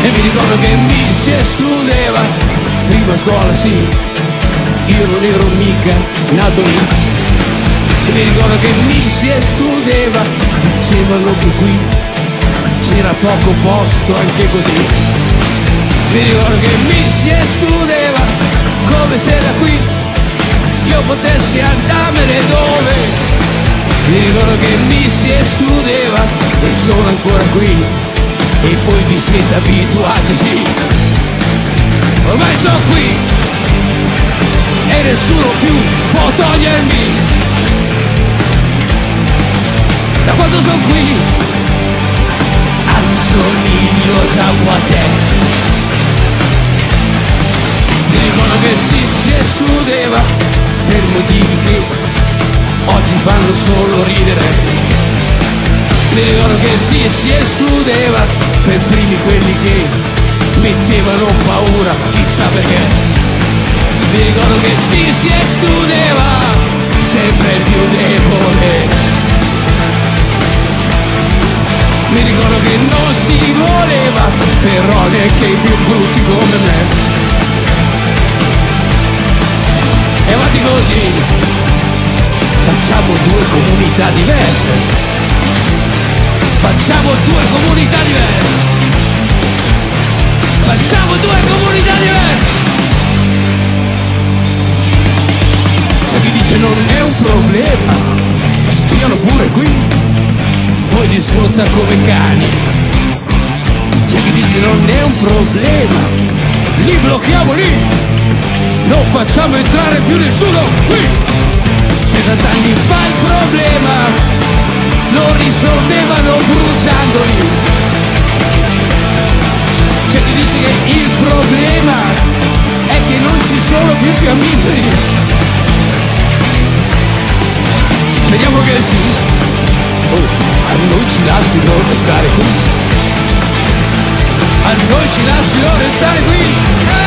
E mi ricordo che mi si escludeva, prima a scuola sì, io non ero mica nato lì. E mi ricordo che mi si escludeva, dicevano che qui c'era poco posto anche così. Mi ricordo che mi si escludeva, come se da qui io potessi andarmene dove. Mi ricordo che mi si escludeva e sono ancora qui. E voi vi siete abituati, sì. Ormai sono qui e nessuno più può togliermi. Da quando sono qui assomiglio già a te. Mi ricordo che si escludeva per motivi che oggi fanno solo ridere. Mi ricordo che si escludeva per primi quelli che mettevano paura, chissà perché. Mi ricordo che si escludeva sempre il più debole. Mi ricordo che non si voleva però neanche i più brutti come me. E avanti così, facciamo due comunità diverse. Facciamo due comunità diverse. Facciamo due comunità diverse. C'è chi dice non è un problema, stiano pure qui, voi li sfrutta come cani. C'è chi dice non è un problema, li blocchiamo lì, non facciamo entrare più nessuno qui. C'è da anni fa il problema, lo risolvevano bruciandoli. C'è chi dice che il problema è che non ci sono più fiammiferi. Speriamo che sì. Oh, a noi ci lasciano restare qui. A noi ci lasciano restare qui.